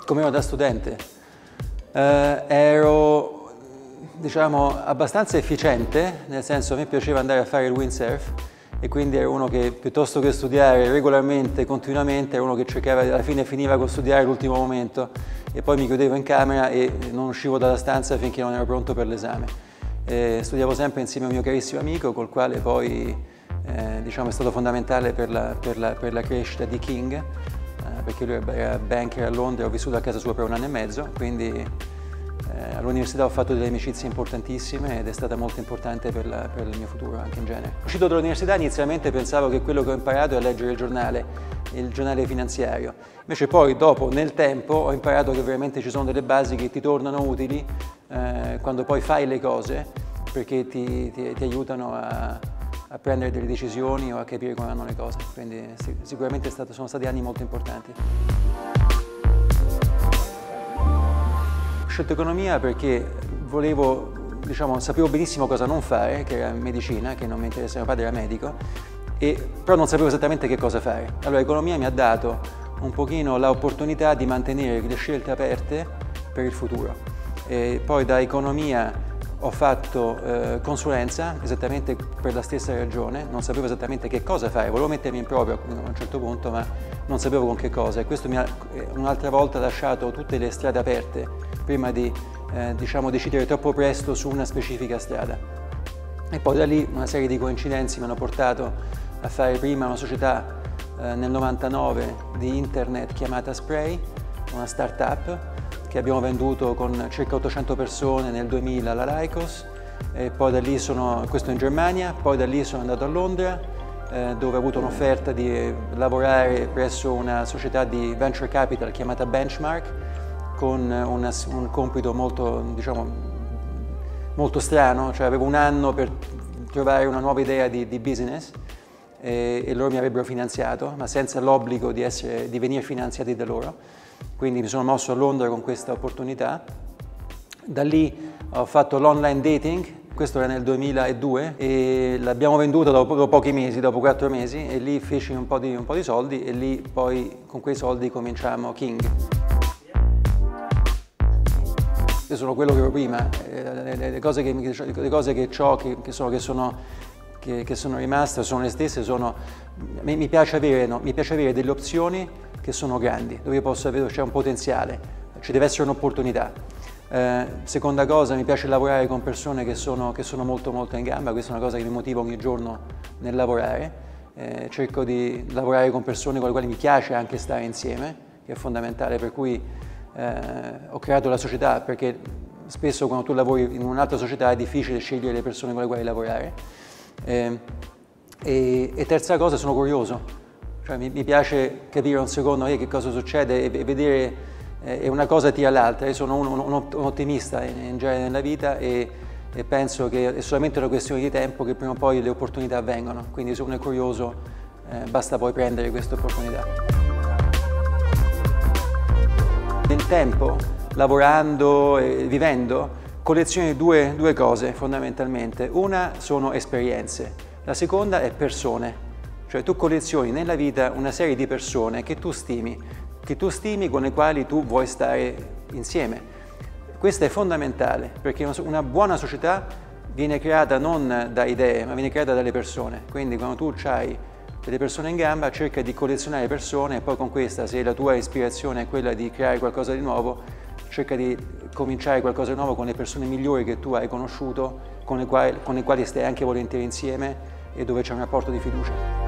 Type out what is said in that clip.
Come ero da studente? Ero, diciamo, abbastanza efficiente, nel senso a me piaceva andare a fare il windsurf e quindi ero uno che piuttosto che studiare regolarmente, continuamente, era uno che cercava, alla fine finiva con studiare l'ultimo momento e poi mi chiudevo in camera e non uscivo dalla stanza finché non ero pronto per l'esame. Studiavo sempre insieme a un mio carissimo amico col quale poi diciamo, è stato fondamentale per la crescita di King, perché lui era banker a Londra, ho vissuto a casa sua per 1 anno e mezzo, quindi all'università ho fatto delle amicizie importantissime ed è stata molto importante per il mio futuro anche in genere. Uscito dall'università inizialmente pensavo che quello che ho imparato è leggere il giornale finanziario, invece poi dopo nel tempo ho imparato che veramente ci sono delle basi che ti tornano utili quando poi fai le cose, perché ti aiutano a prendere delle decisioni o a capire come vanno le cose, quindi sicuramente sono stati anni molto importanti. Ho scelto economia perché sapevo benissimo cosa non fare, che era medicina, che non mi interessava, mio padre era medico, però non sapevo esattamente che cosa fare. Allora economia mi ha dato un pochino l'opportunità di mantenere le scelte aperte per il futuro. E poi da economia ho fatto consulenza esattamente per la stessa ragione, non sapevo esattamente che cosa fare, volevo mettermi in proprio a un certo punto ma non sapevo con che cosa e questo mi ha un'altra volta lasciato tutte le strade aperte prima di decidere troppo presto su una specifica strada. E poi da lì una serie di coincidenze mi hanno portato a fare prima una società nel 99 di internet chiamata Spray, una start-up che abbiamo venduto con circa 800 persone nel 2000 alla Lycos, e poi da lì questo in Germania, poi da lì sono andato a Londra dove ho avuto un'offerta di lavorare presso una società di venture capital chiamata Benchmark con un compito molto strano, cioè avevo 1 anno per trovare una nuova idea di business e loro mi avrebbero finanziato, ma senza l'obbligo di venire finanziati da loro. Quindi mi sono mosso a Londra con questa opportunità. Da lì ho fatto l'online dating, questo era nel 2002 e l'abbiamo venduta dopo pochi mesi, dopo 4 mesi e lì feci un po' di soldi e lì poi con quei soldi cominciamo King. Io sono quello che ero prima, le cose che ho, che sono rimaste, sono le stesse, mi piace avere delle opzioni che sono grandi, dove io posso avere, c'è un potenziale, ci deve essere un'opportunità. Seconda cosa, mi piace lavorare con persone che sono molto molto in gamba, questa è una cosa che mi motiva ogni giorno nel lavorare, cerco di lavorare con persone con le quali mi piace anche stare insieme, che è fondamentale, per cui ho creato la società, perché spesso quando tu lavori in un'altra società è difficile scegliere le persone con le quali lavorare. E terza cosa, sono curioso, cioè mi piace capire un secondo che cosa succede e vedere, e una cosa tira l'altra. Io sono un ottimista in genere nella vita e penso che è solamente una questione di tempo che prima o poi le opportunità vengono, quindi se uno è curioso basta poi prendere queste opportunità. Nel tempo, lavorando e vivendo, collezioni due cose fondamentalmente. Una sono esperienze, la seconda è persone. Cioè tu collezioni nella vita una serie di persone che tu stimi con le quali tu vuoi stare insieme. Questo è fondamentale perché una buona società viene creata non da idee ma viene creata dalle persone. Quindi quando tu hai delle persone in gamba, cerca di collezionare persone e poi con questa, se la tua ispirazione è quella di creare qualcosa di nuovo, cerca di cominciare qualcosa di nuovo con le persone migliori che tu hai conosciuto, con le quali stai anche volentieri insieme e dove c'è un rapporto di fiducia.